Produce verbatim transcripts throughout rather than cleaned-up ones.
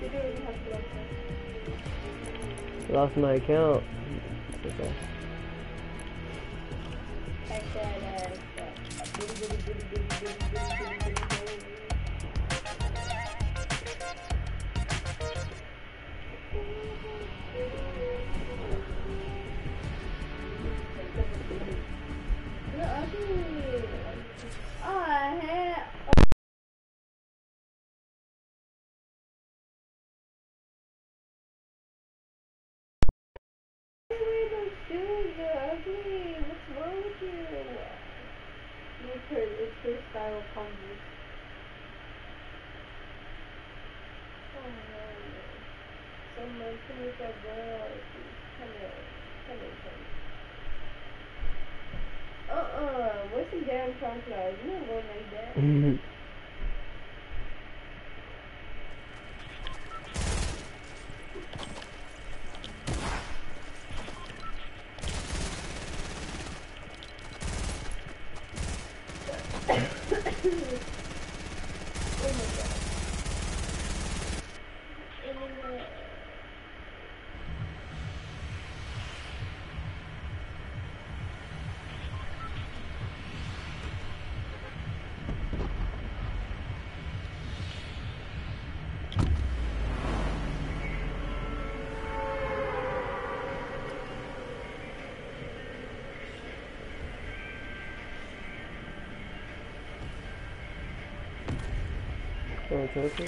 Lost my account. Okay. Mm-hmm. Okay.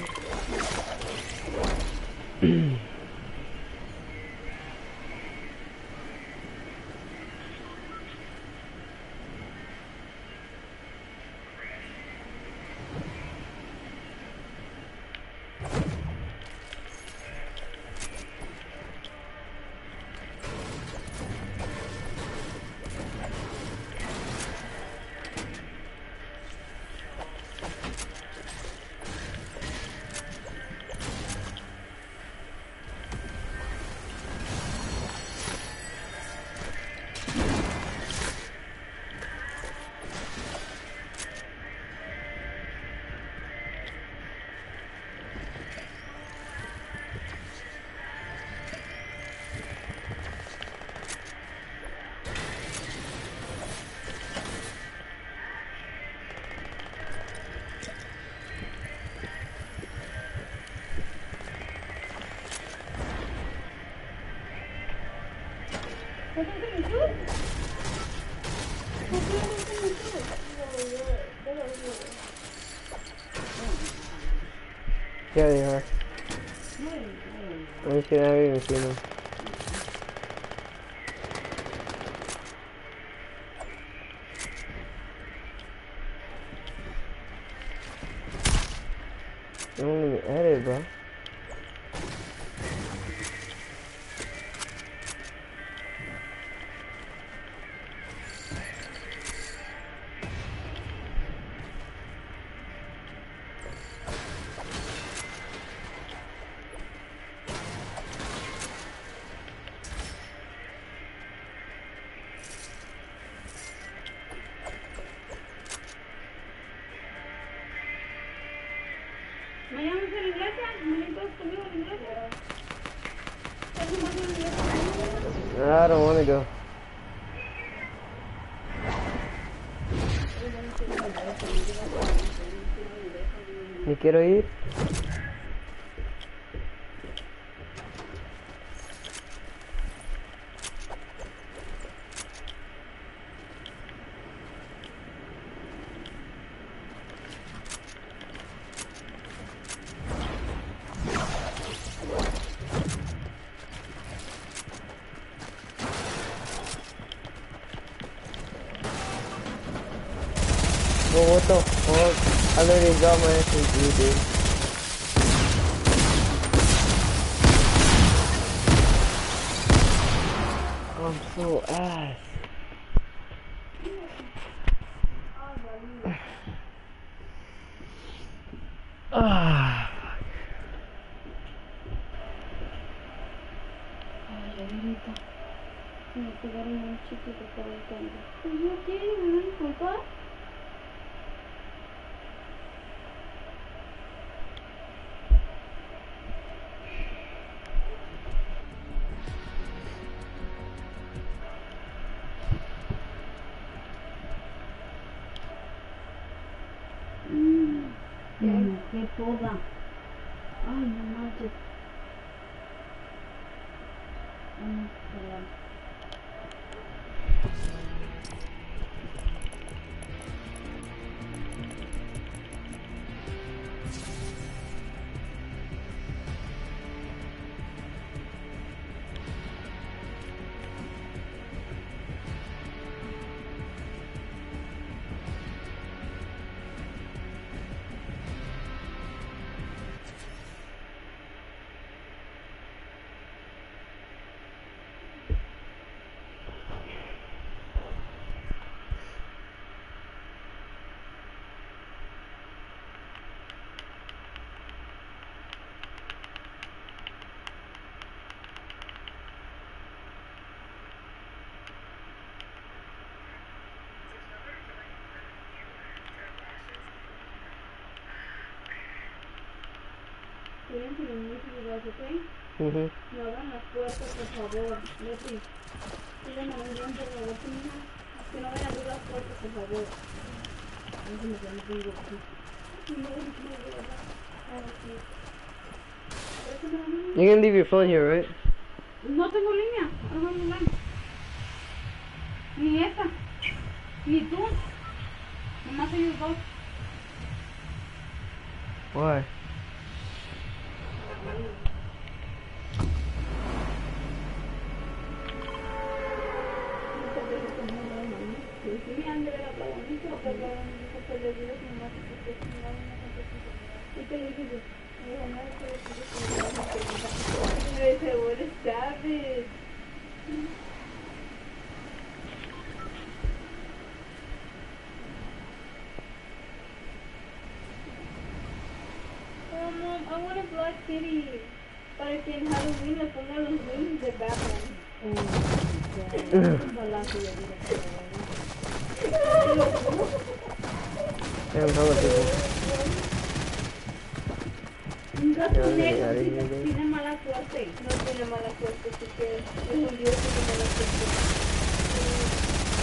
Yeah, they are. I'm just kidding, I haven't even seen them. I don't even edit, bro. ¿Mañana es en la iglesia? ¿Mañana todos conmigo en la iglesia? I don't want to go. ¿Me quiero ir? Well, what the fuck? I literally got my S M G, dude. I'm so ass. Ah. Ay, ahorita. Me pegaron un chiquito por el campo. Pues yo qué, ¿me dan culpa? toda. Ay, no manches. Ay, perdón. Cuiden su niños, ¿ok? Mhm. No abran las puertas, por favor. Leti, síganme muy bien, por favor, señora. Que no vayan a abrir las puertas, por favor. A ver si me quedan tengo aquí. No, no, no, You can leave your phone here, right? no tengo línea. No tengo línea. Ni esta. Ni tú. Nomás ellos dos. Why? Oh, Mom, I want a black kitty. Para que en Halloween le ponga los wings de Batman. Damn, hella people. Un gato Ya, negro ya, sí ya, ya. tiene mala suerte. No tiene mala suerte, así que es un dios que tiene mala suerte.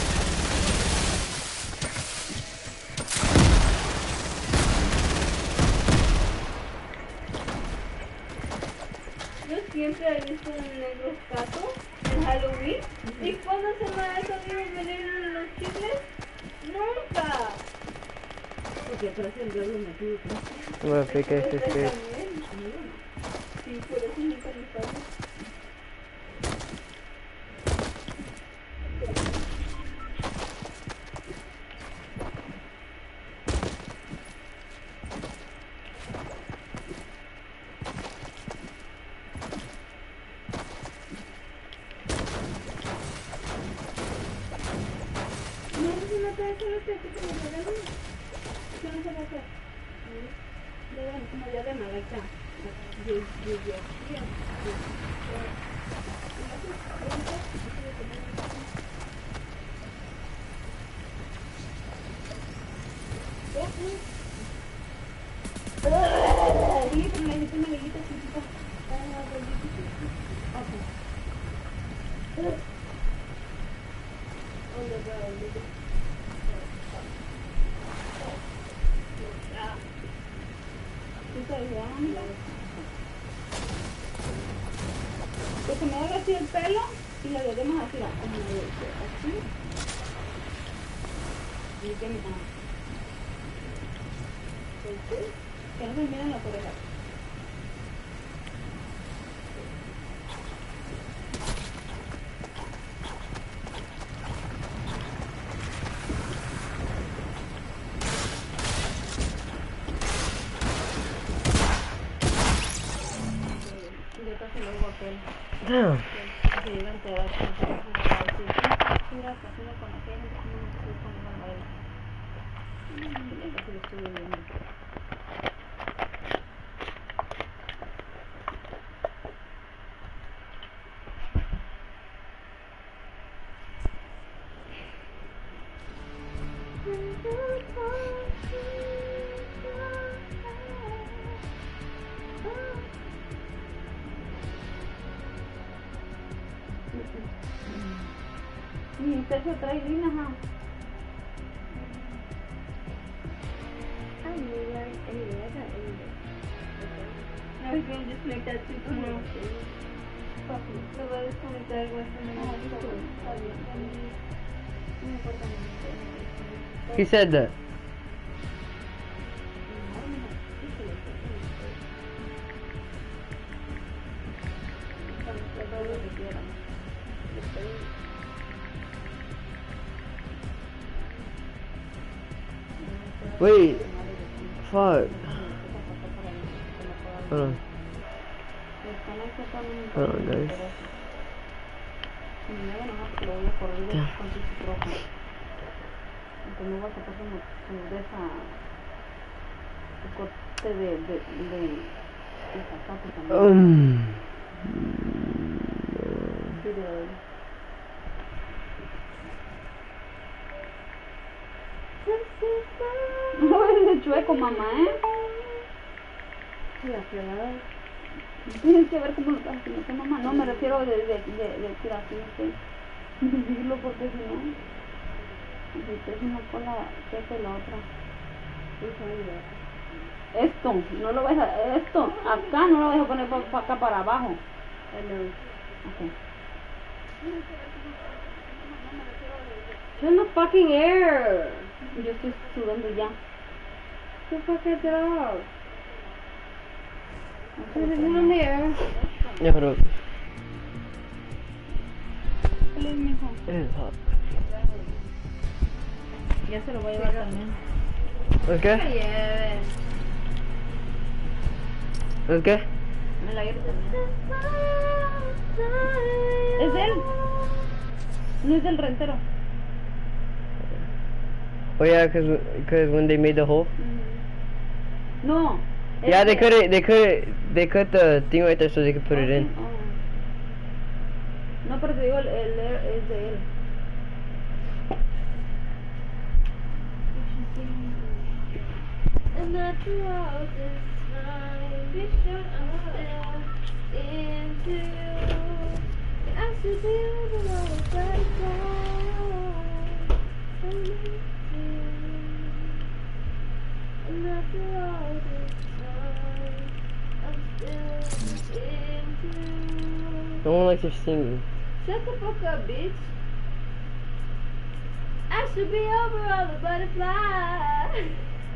Yo siempre he visto un negro gato en Halloween. ¿Y cuándo se me ha sabido venir los chicles? Nunca. Porque parece el diablo metido. Well, fake ass Pues is fake. también. Sí, por eso nunca me pasa. No, si no te hace lo que te como ¿qué no se va a hacer? De bueno, como ya de malaca. Yo, yo, yo. Liguita, me necesito una liguita chiquita. Ok. Pues se me haga así el pelo y le dejemos así, así. Y que me que no se miren las orejas. Damn. Y usted se trae lina, ajá. I knew like anyway, I got anyway. we can just make that too tomorrow. Lo voy a desconectar el WhatsApp. He said that. Wait. Fuck. Hold on. Hold on, guys. Damn. Um. No es chueco, mamá, ¿eh? Tienes que ver cómo lo estás haciendo tu mamá. No, me refiero de, de, de, de tiración, ¿sí? Dividirlo porque si no, si usted es una cola seca y la otra. Esto, no lo vas a, esto, acá no lo vas a poner para pa acá para abajo. Okay. Turn the fucking air. Yo estoy sudando ya. What the fuck is it off? Turn it on the air. Yeah, hold up. ¿Qué le mijo? It is hot. Ya se lo voy a llevar también. Okay? Yeah. Okay? Me la llevo también. ¿Es de él? No es del rentero. Oh yeah, cause, cause when they made the hole. Mm. No. Yeah, they could they could they cut the thing right there so they could put it in. Oh. No, pero te digo, el, el air es de él. And that's all this time. Be sure I'm still into you. I should be over all the butterflies. And after all this time, I'm still into you. No one likes your singing. Shut the fuck up, bitch. I should be over all the butterflies.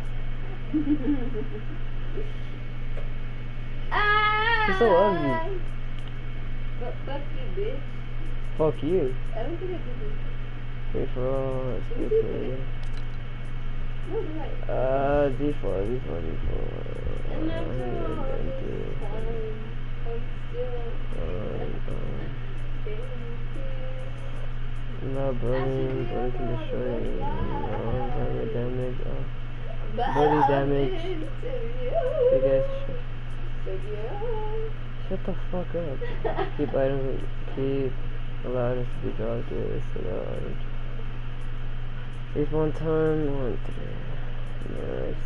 I She's so ugly. But fuck you, bitch. Fuck you. I don't think I did this. Wait for all. That's good for you. No, you're right. Uh, D four, D four, D four. And after all this time, I'm still No burning, body can destroy you. No environment damage. Oh. Body damage. Big ass shit. Shut the fuck up. Keep items. Keep allowed us to be dragged to this. If one time, one, three. Nice.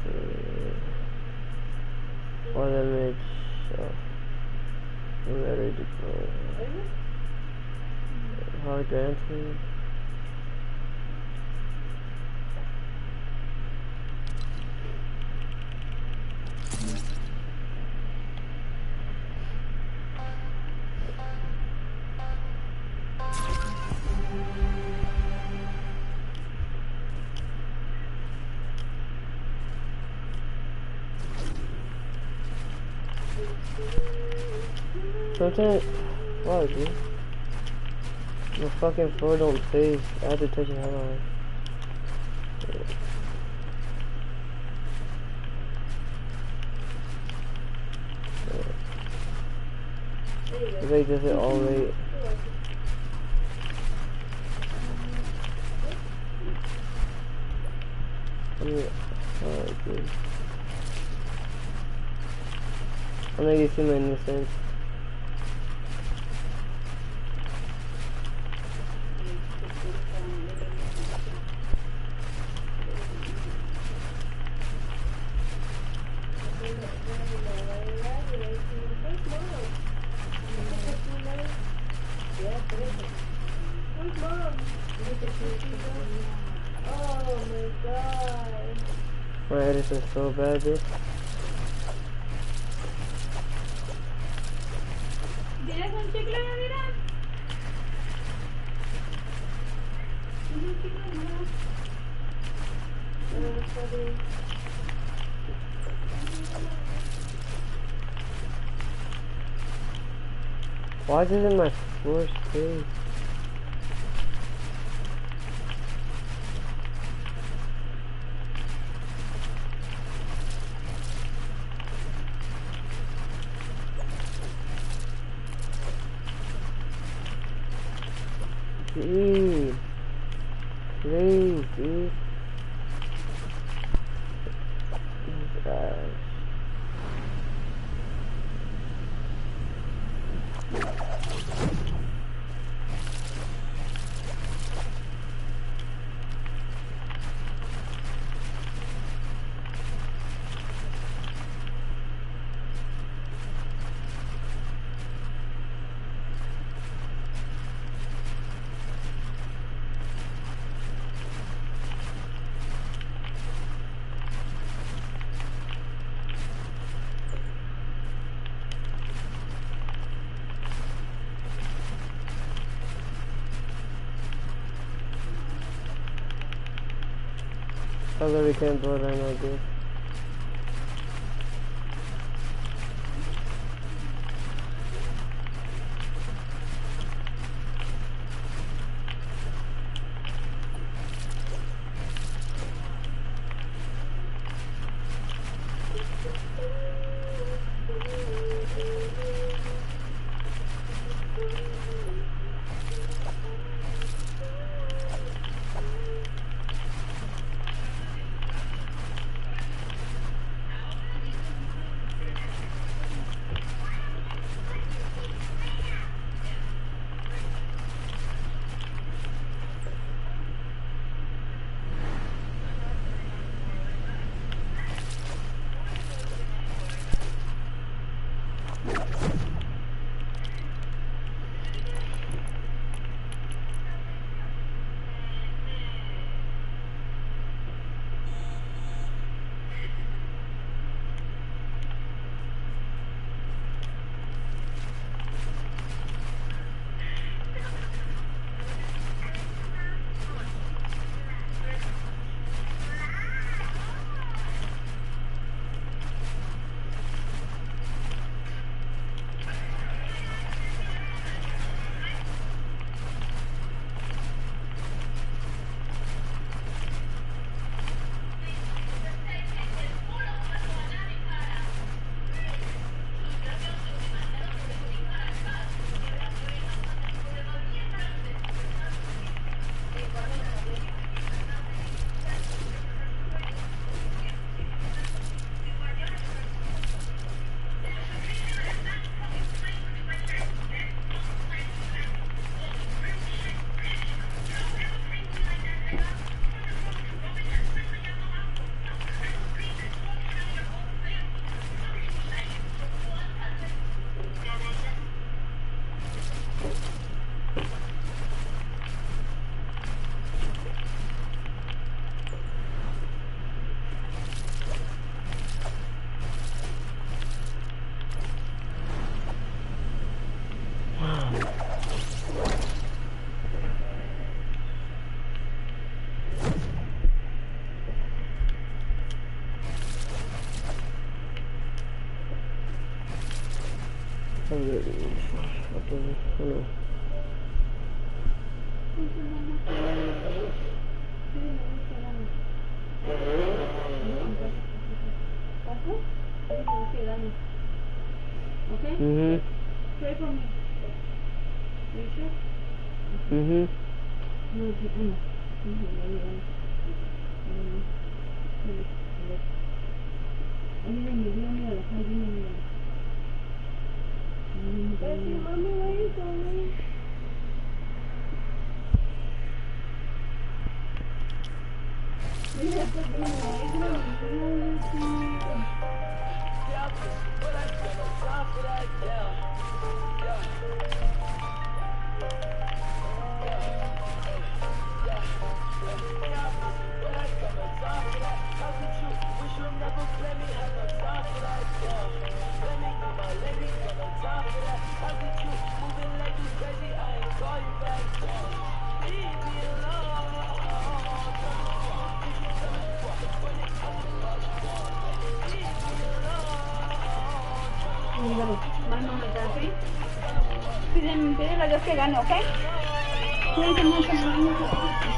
All damage. Oh. I'm ready to go. Hard dancing. Sometimes, wow, dude. The fucking floor don't phase. I have to touch it hard. It's like does it all right. I mean, oh, dude. I'm not used to my innocence. My edits are so bad, bitch. Un chicle, mira. Un chicle, mira. Pero está bien. Why is it in my first page? Please. Please, dude. Oh, gosh. I literally can't do it right now, dude. I'm ready. Okay, hello. Okay? Mhm. Pray for me. Are you sure? Mhm. No, ano? Ano yun? Hindi mo nila. Hindi mo nila. Betty, mommy, where are you going? Yeah, but no, it's not really cheap. Manómetro, ¿sí? Pídele, pídele a Dios que gane, ¿ok? Cuídense mucho, mucho.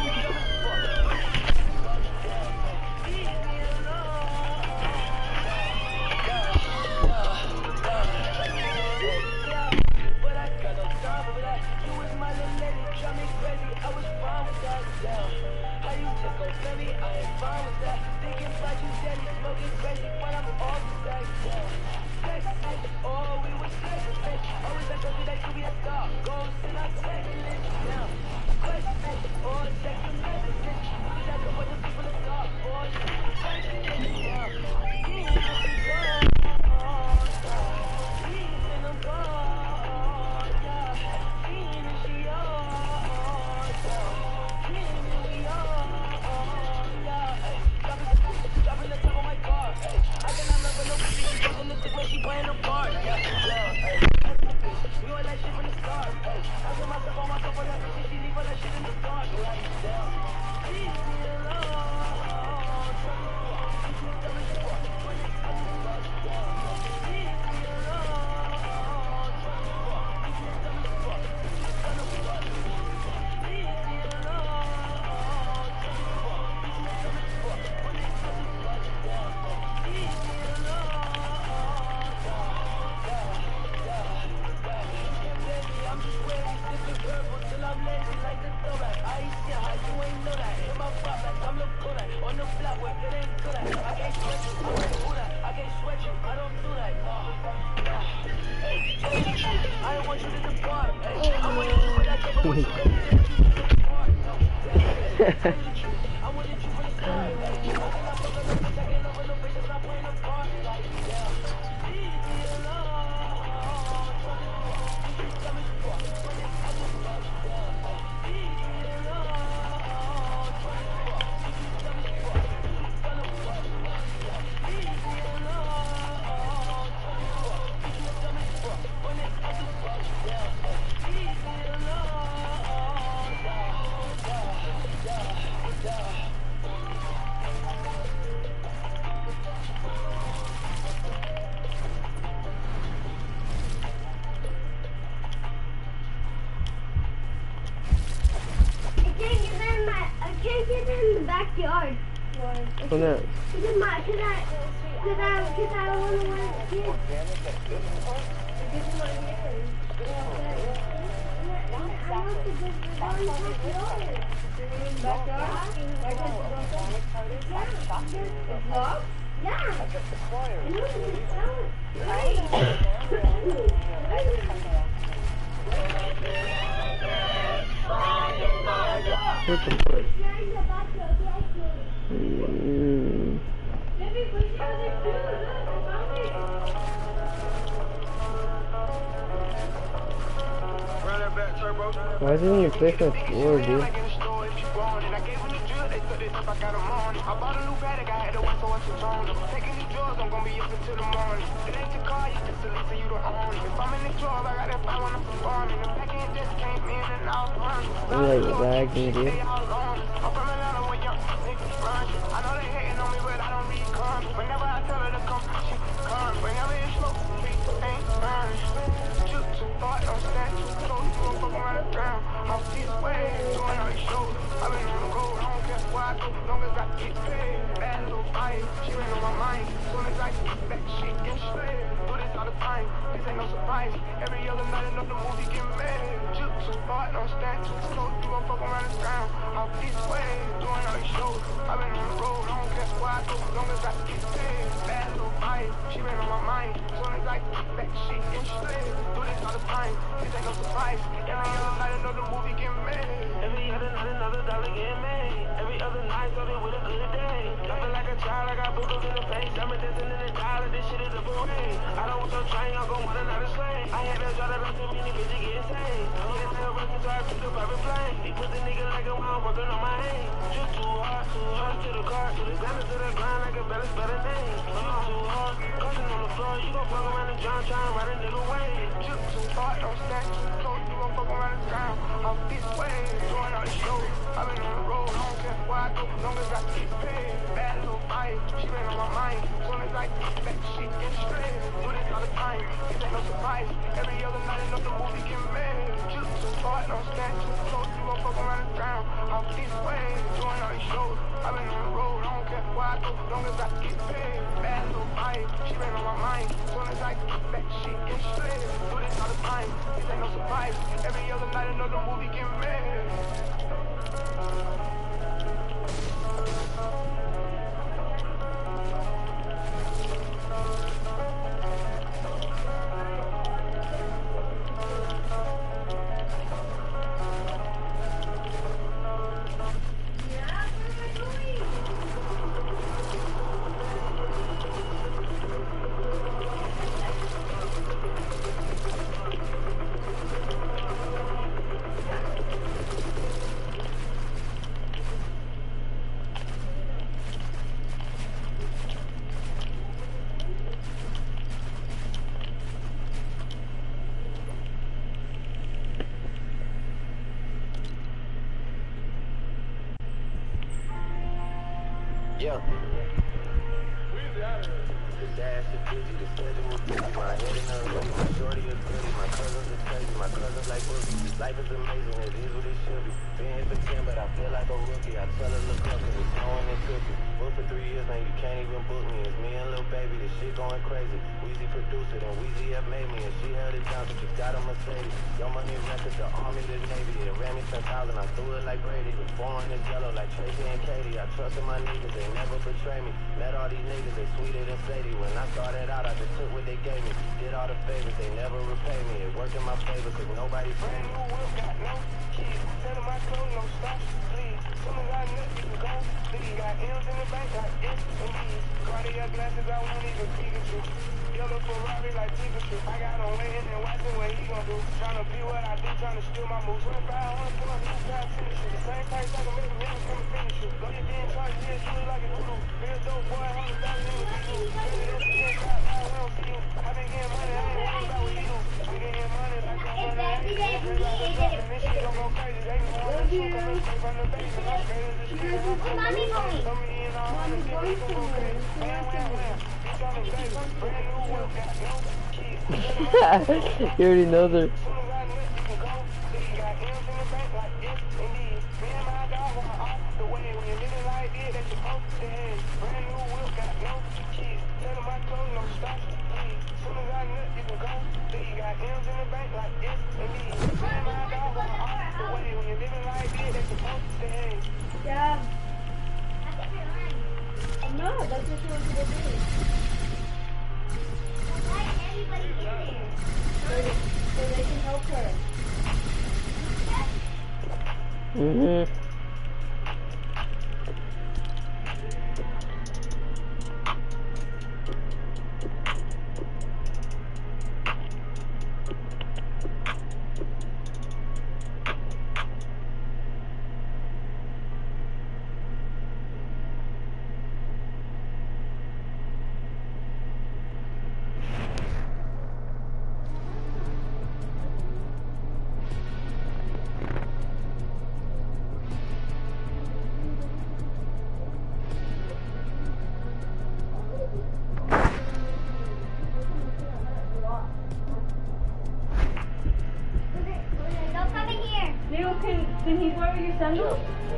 Backyard. Why? From that. Because my, cause I, cause I, cause I don't want to wear kids. This is my hair. I want to just go in the backyard. Backyard? Why can't you go inside? It's locked? Yeah. I know it's out. What's the point? Mm. Why is it in the place on the floor, dude? I bought a new bag, I had to wait for it to join. Taking these drugs, I'm gonna be up until the morning. It ain't your car, you just a lease, you don't own it. If I'm in the club, I got that fire when I'm performing. The back end just came in and out running. I'm like lagging, dude. I'm from Atlanta when young niggas run. I know they hating on me, but I don't need crumbs. Whenever I tell her to come, she comes. Whenever it's smoke, we ain't burning. Shoot to thought, I'm standing. So you gon' fuck around the ground. Off these ways, doing all these shows. I've been on the road, I don't care where I go, long as I get paid. Bad little fire, she been on my mind. Soon as I get back, she get straight. Do this all the time, this ain't no surprise. Every other night, another movie get made. Shoot to thought, I'm standing. So you gon' fuck around the ground. Off these ways, doing all these shows. I've been on the road, I don't care where I go, long as I get paid. Bad little fire, she been on my mind. Soon as I get back, she get straight. Do this all the time, this ain't no surprise. Every other night, another movie get made. Every other night, another dollar get made. Every other night, started with a good day. I feel like a child, I got boogers in the face. I'm a dancing in the dollar, this shit is a parade. I don't want your train, I'm gon' want another slave. I had to drive that up to many bitches get insane. He didn't tell us to drive to the private plane. He put the nigga like a wild working on my aim. Just too hard, too hard to the car, to the ground, to the ground like a better, better name. I'm too hard, cussing on the floor. You gon' fuck around the John, try and ride a nigga way. Just too hard, don't stack. So you gon' fuck around. around the town. I'm this way, doing all the shows. I've been on the road, I don't care where I go, long as I get paid. Bad little fight, she been on my mind. Soon as I get back, she get straight. Do this all the time, this ain't no surprise. Every other night, another movie get made. Just too hard, don't stand too close, you gon' fuck around the town. I'm this way, doing all these shows. I've been on the road, I don't care where I go, long as I get paid. Bad little fight, she been on my mind. Soon as I get back, she get straight. Do this all the time, this ain't no surprise. Every other night, another movie get made. Yeah. The dash is busy, the schedule is busy. My head in a hoodie, my shorty is goody. My cousins is crazy, my cousins like boogie. Life is amazing, it is what it should be. Been here for ten, but I feel like a rookie. I tell her look up, cause it's snowing and cookie. Booked for three years, man, you can't even book me. It's me and Lil Baby, this shit going crazy. Weezy produced it, and Weezy have made me. And she held it down, so she got a Mercedes. Your money records, the Army, the Navy. It ran me ten thousand, I threw it like Brady. The foreign is yellow like Tracy and Katie. I trusted my niggas, they never betray me. Met all these niggas, they sweeter than Sadie. When I started out, I just took what they gave me. Did all the favors, they never repay me. It worked in my favor, cause nobody Brand new whip, got no keys. Tell them my clothes, no stops, please. Soon as I nut, you can go. Please, got M's in the bank, like it's and these. Cartier glasses, I won't even Pikachu. Yellow Ferrari like Pikachu. I got him waiting and watching what he gon' do. Tryna be what I do, tryna steal my moves. twenty-five hundred for my new pair of tennis shoes. The same price I can make them young, come and finish you. Though you being charged, yeah, you look like a voodoo. Real dope boy, one hundred thousand in the video. Really, this shit got out, we don't see you. I been getting money, I ain't worried about what you do. We been getting money like I'm brother, I ain't getting money like I'm brother. This shit gon' go crazy, they gon' want to shoot, come and straight from the base. And I'm straight as a street, and I'm Mommy, mommy. so me and all hundred fifty, gon' go crazy. Wham, wham, wham. Bitch on the face, brand new whip, got no keys. You already know the. Soon as I nut, you can go. See, you got M's in the bank like it's and these. Me and my dog are off the way. When you're living like this, that's supposed to end. Brand new whip, got no keys. Tell them my clothes, no stops, please. Soon as I nut, you can go. See, you got M's in the bank like it's and these. Me and my dog are off the way. When you're living like this, that's supposed to end. Yeah. No, that's what she wanted to do. Why everybody in there? So they, so they can help her. Mm-hmm. Don't come in here. Leo, can, can he borrow your sandals?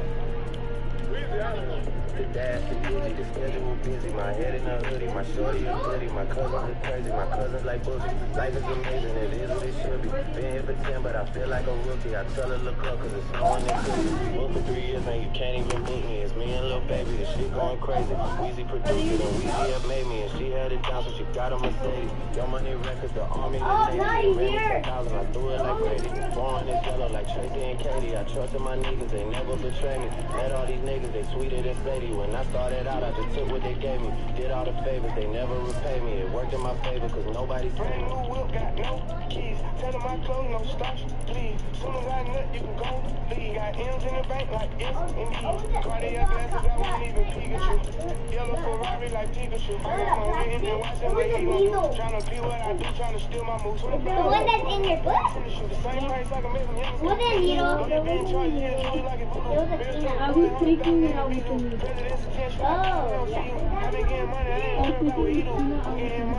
The dash is busy, the schedule busy. My head in a hoodie, my shorty is goody. My cousins is crazy, my cousins like boogie. Life is amazing, it is what it should be. Been here for ten, but I feel like a rookie. I tell her look up, cause it's snowing and cookie. Booked for three years, man, you can't even book me. It's me and Lil Baby, this shit going crazy. Weezy produced it, and Weezy have made me. And she held it down, so she got a Mercedes. Your money records, the Army, the Oh, Navy. nice, It ran me here. ten thousand, I threw it like Brady. Foreign is yellow like Tracy and Katie. I trusted my niggas, they never betray me. Met all these niggas, they sweeter than Sadie. When I started out, I just took what they gave me. Did all the favors, they never repay me. It worked in my favor, cause nobody paid Brand me. new whip, got no keys. Tell them my clothes, no stops, please. Soon as I nut, you can go. Leave. Got M's in the bank like it's and these. Cartier glasses, I won't even Pikachu. Yellow Ferrari like Pikachu. I got my written and watching what he gon' do. Tryna be what I do, tryna steal my moves. The one that's in your butt? Well then, you know, there wasn't any, there was a peanut. I was taking it out with the needle. Oh, yeah. I was taking the peanut out with the needle.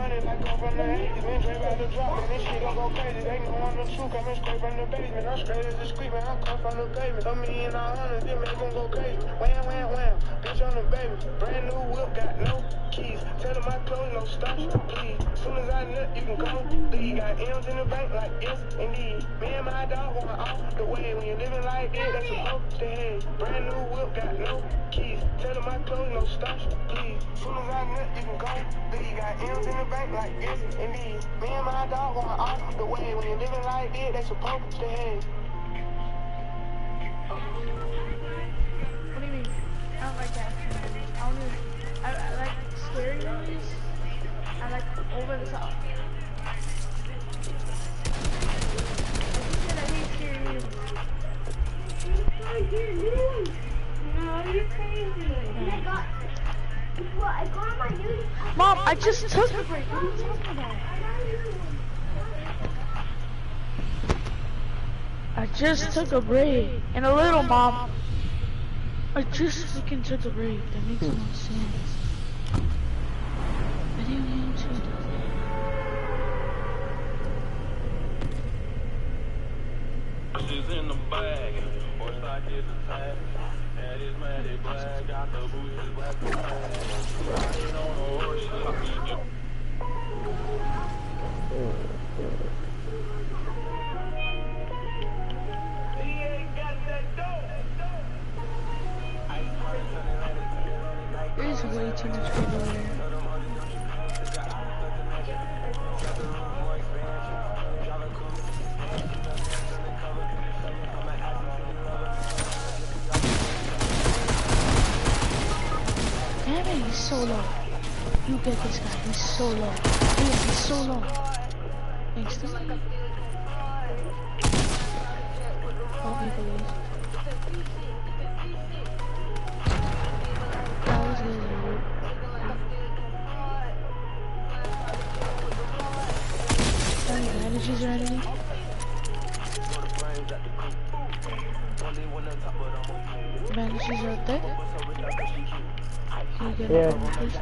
Bitch on the baby, brand new whip, got no keys. Tell them my clothes, no stops, please. Soon as I nut, you can go leave. Got M's in the bank, like yes, indeed. Me and my dog going off the way. When you're living like this, that's supposed to hate. Brand new whip, got no keys. Tell them my clothes, no stops, please. Soon as I nut, you can go leave. Got M's in the bank, like yes, indeed. Me and my dog going off the way. When you're living like this, that's supposed to hate. What do you mean? I don't like action movies. I don't even, I, I like scary movies. I like over the top. Like you said, I hate scary movies. No, you're crazy. And I got, well, I got on my news. Mom, I just took a break. What are you talking about? I just took a break. And a little, Mom. I just fucking took a break. That makes no sense. I didn't mean to. She's in the bag, horse I get the tag. And it's mad at black, got the boots black and black. Riding on a horse, he ain't got that dope. There's way too much people there. Damn it, he's so low. You get this guy, he's so low. Damn, he's so low. Thanks to me. Oh, he believes. That was good. Any bandages or anything? Bandages out there? Can you get Yeah. a please?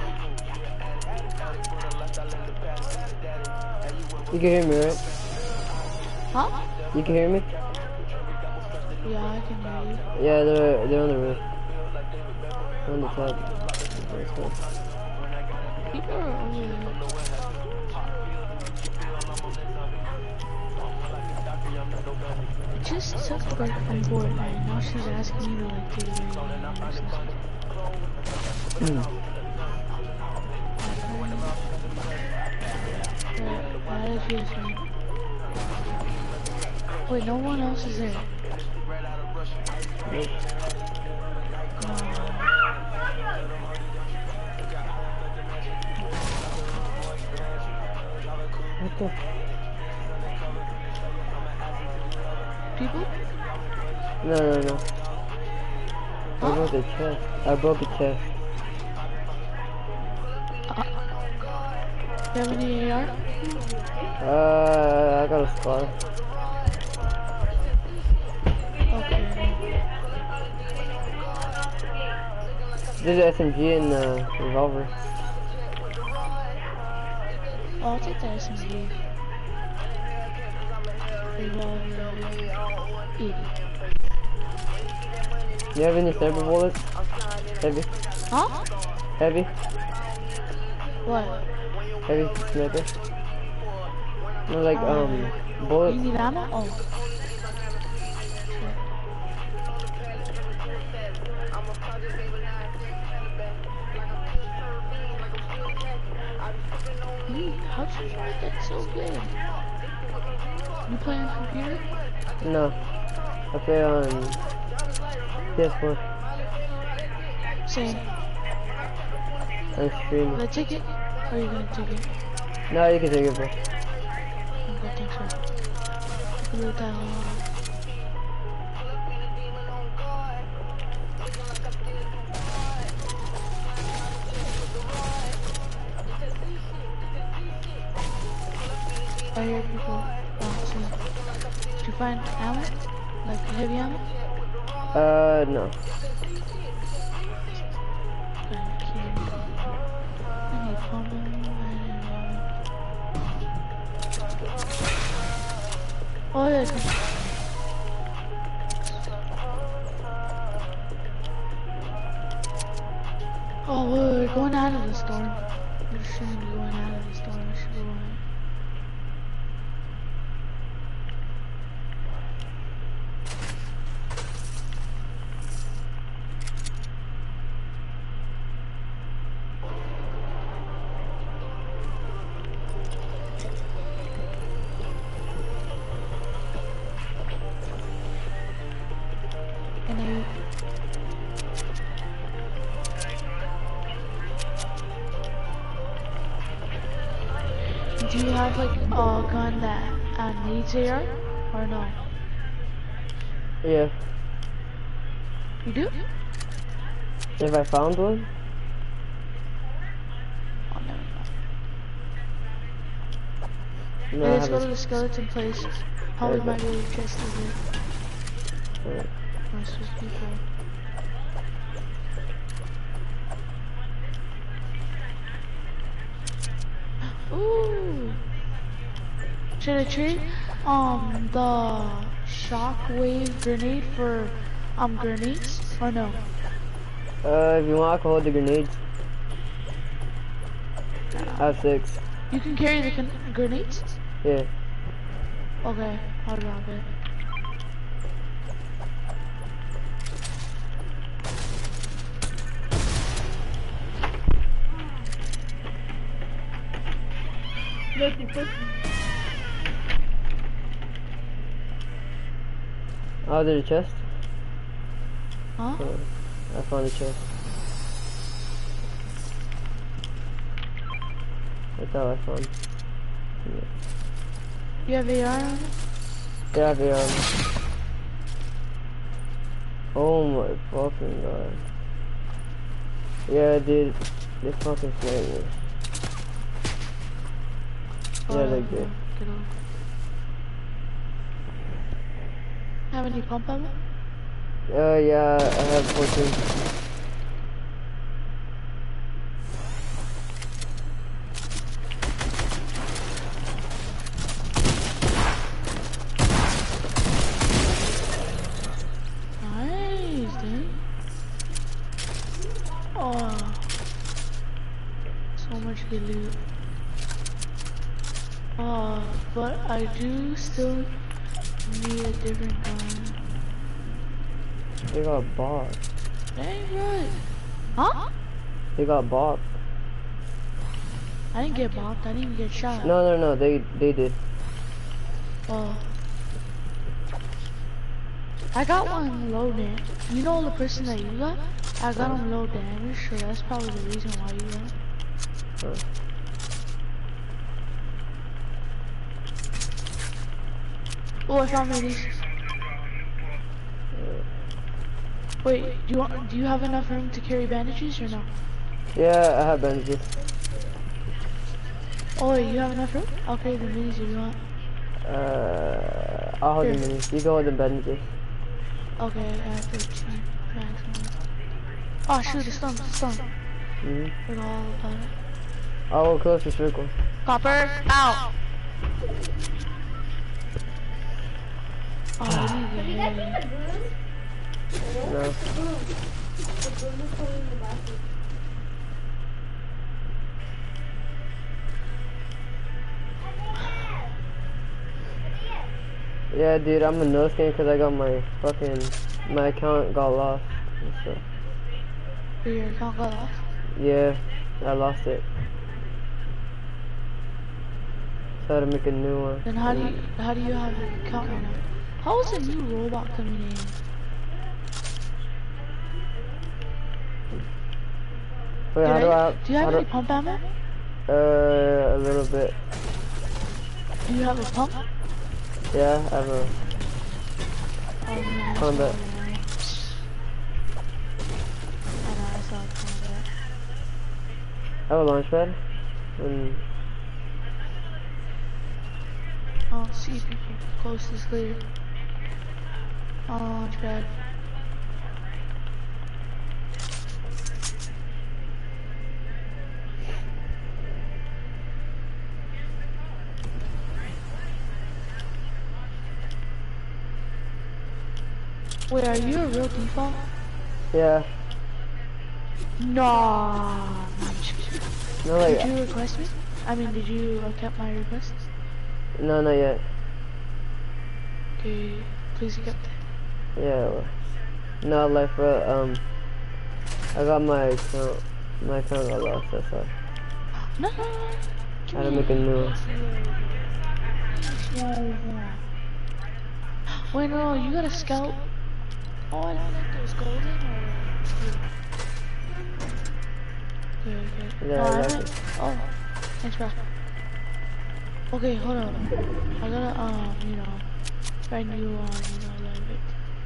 You can hear me, right? Huh? You can hear me? Yeah, I can hear you. Yeah, they're they're on the roof. They're on the top. People are over there. I just took a break from Fortnite. Now she's asking me to like do it. Mm. That is just me. Wait, no one else is there. Nope. No. What the? People? No, no, no. I broke a chest. I broke a chest. Uh, you have any A R? Uh, I got a scar. Okay. There's an S M G and a revolver. Oh, I'll take the S M G. Revolver. eighty. You have any sniper bullets? Heavy? Huh? Heavy? What? Heavy sniper? No, like, um, You bullets? need ammo? Oh. Sure. How'd you make that so good? You play on computer? No. I play on P S four. Same. I'm streaming. Will I take it? Or are you gonna take it? No, you can take it, bro. Okay, thanks, sir. Blue down. I hear people. Uh, see. Did you find ammo? Like heavy ammo? Uh, no. Thank you. I need pump ammo. Oh yeah, come. Oh, wait, we're going out of the storm. We shouldn't be going out of the storm. We should be going. And I Do you have like a gun that uh, needs A R or no? Yeah. You do? If I found one? Oh, never mind. No, I Let's go to haven't. the skeleton place. Probably Okay. might be able to chest is it. Alright. Most of the people. Ooh. Should I trade um the shockwave grenade for um grenades or no? Uh, if you want, I can hold the grenades. I have six. You can carry the con grenades? Yeah. Okay, I'll drop it. Los tipos. Oh, there's a chest? Huh? Oh, I found a chest. That's all I found. Yeah. You have A R on it? Yeah, they are. Oh my fucking god. Yeah, dude. They fucking sniped me. Yeah, they did. Get on. Have any pump ammo? Uh, yeah, I have fourteen. Nice, dude. Oh, so much good loot. Oh, but I do still need a different gun. They got bopped. Dang right. Huh? They got bopped. I didn't get bopped. I didn't even get shot. No, no, no, they they did. Oh. I got one low damage. You know the person that you got? I got him low damage, so that's probably the reason why you got. Huh. Oh, I found minis. Wait, do you want? Do you have enough room to carry bandages or no? Yeah, I have bandages. Oh, wait, you have enough room? I'll carry the minis if you want. Uh, I'll hold Here. the minis. You go with the bandages. Okay, I have thirteen maximum. Oh shoot, it's stunned, it's stunned. Mm-hmm. Forgot all about it. I'll go close the circle. Copper, out! Oh, I need to Have you get guys heavy. seen the broom? No. The broom. The broom is holding the bathroom. Yeah, dude, I'm a no skin because I got my fucking, my account got lost and stuff. Your account got lost? Yeah, I lost it. So I had to make a new one. Then how do you, how do you have an account right now? How is a new robot coming in? Wait, Did how do I- I, do you have how any pump ammo? Uh, a little bit. Do you have a pump? Yeah, I have a, Oh, no, Combat. I know, I saw combat. I have a launch pad. And, Oh, see people. Coast is clear. Oh, it's bad. Wait, are you a real default? Yeah. Nah. No, like, Did you request me? I mean, did you accept my request? no, not yet. Okay, please accept it. Yeah. No, like, for, um, I got my account. My account got lost, that's why. No, no, no. I had to make a new one. Wait, no, you got a scout. Oh, I don't think it was golden or... Okay, okay. Yeah, No, I I like went... it. Oh, thanks, bro. Okay, hold on. I gotta, um, you know, find you on, you know, like it.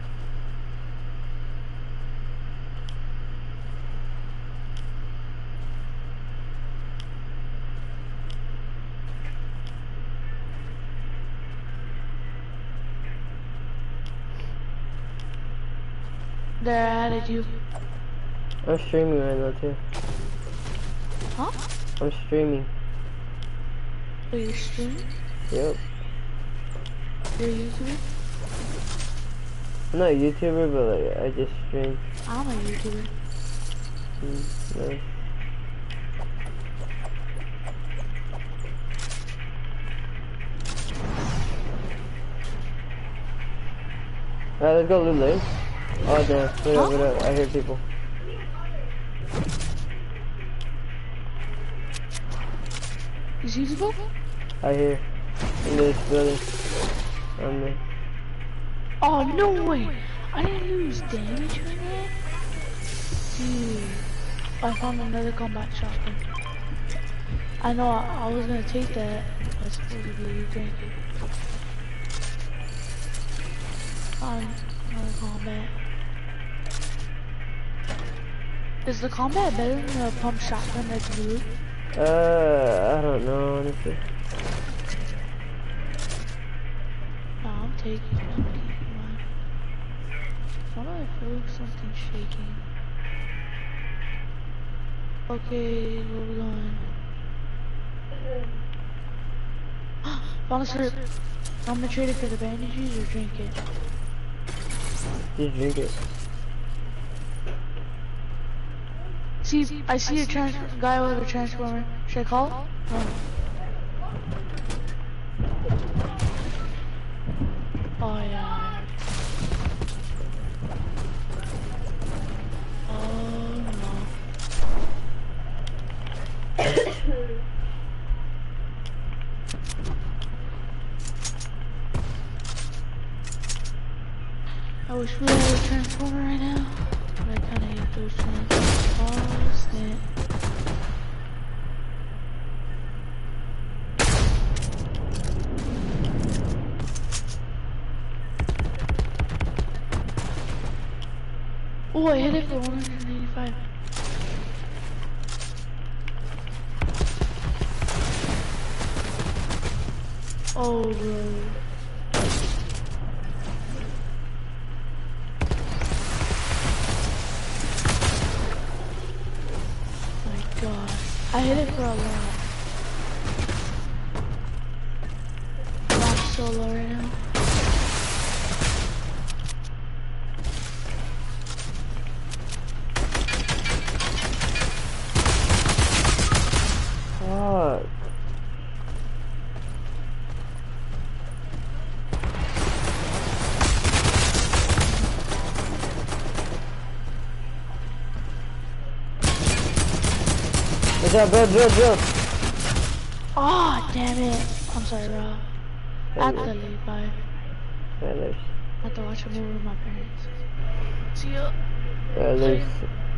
There, I added you. I'm streaming right now, too. Huh? I'm streaming. Are you streaming? Yep. You're a YouTuber? I'm not a YouTuber, but, like, I just stream. I'm a YouTuber. Mm, nice. Alright, let's go loot lane. Oh damn, wait up, wait up, I hear people. You see people? I hear. In this building. On me. Oh, no way! I didn't lose damage from that? Dude. I found another combat shotgun. I know, I, I was gonna take that, but supposedly you drank it. Um, another combat. Is the combat better than the pump shotgun that's blue? Uh, I don't know, honestly. No, I'm taking it. I'm keeping mine. Why do I feel something shaking? Okay, where we going? Found a syrup. I'm gonna trade it for the bandages or drink it. Just drink it. See, I see a trans guy with a transformer. Should I call? Oh. Oh yeah. Oh no. I wish we had a transformer right now, but I kinda hate those transformers. Oh snap. Oh, I hit it for one hundred eighty-five. Oh, bro. My God. I hit it for a lot. I'm so low right now. Fuck. What's up, build, build, build. Oh, damn it. I'm sorry, Rob. I have to Hey, leave, bye. yeah, there's, I have to watch a movie with my parents. See ya. yeah, there's